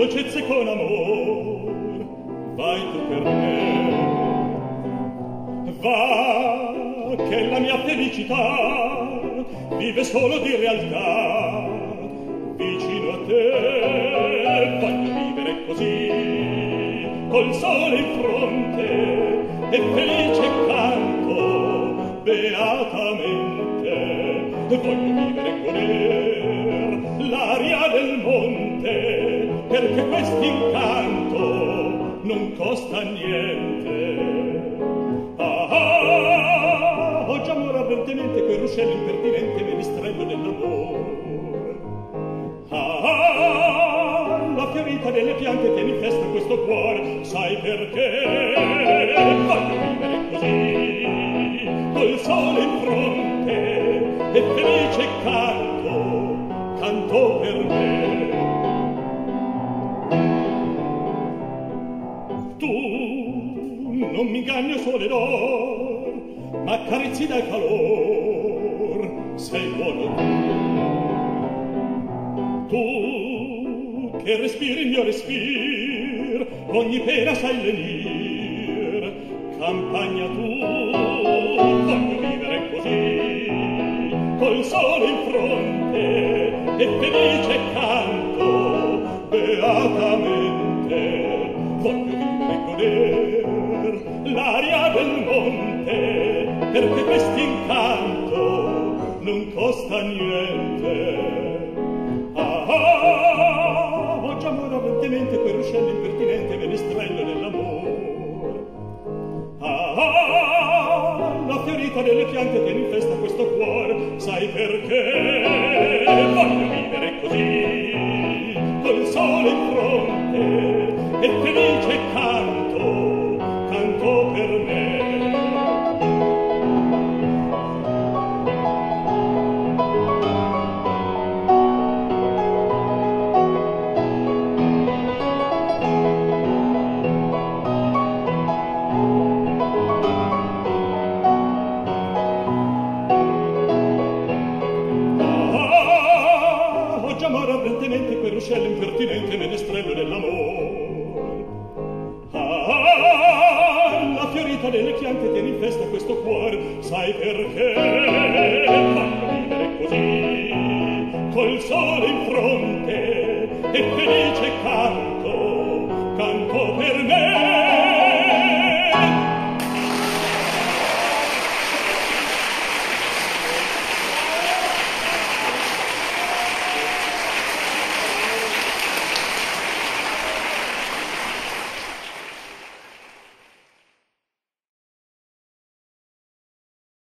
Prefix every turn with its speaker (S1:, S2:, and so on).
S1: dolcezze con amor, vai tu per me. Va, che la mia felicità vive solo di realtà, vicino a te voglio vivere così, col sole in fronte e felice canto beatamente, voglio vivere e goder l'aria del monte, perché quest'incanto non costa niente. Ho già amore ardentemente quel ruscello impertinente menestrello dell'amore. La fiorita delle piante tiene in festa questo cuore, sai perché voglio vivere così, col sole in fronte e felice canto, canto per me. Tu non mi inganni o sole d'or, ma accarezzi dal calor, sei buono tu che respiri il mio respir, ogni pena sai lenir, campagna tu, voglio vivere così, col sole in fronte e felice canto beatamente, voglio vivere e goder l'aria del monte, perché quest'incanto non costa niente. Ho già amore ardentemente quel ruscello impertinente menestrello dell'amore. La fiorita delle piante tiene in festa questo cuore, sai perché voglio vivere così, col sole in fronte e felice canto, canto per me. Quel ruscello impertinente menestrello dell'amor. La fiorita delle piante tiene in festa questo cuore, sai perché voglio vivere così, col sole in fronte e felice canto